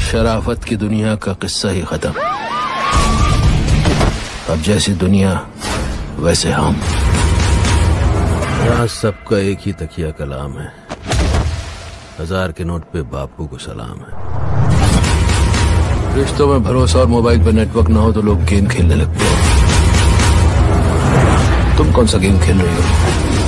शराफत की दुनिया का किस्सा ही खत्म। अब जैसी दुनिया वैसे हम। यहाँ सबका एक ही तकिया कलाम है। 1000 के नोट पे बापू को सलाम है। रिश्तों में भरोसा और मोबाइल पर नेटवर्क ना हो तो लोग गेम खेलने लगते हैं। तुम कौन सा गेम खेल रही हो?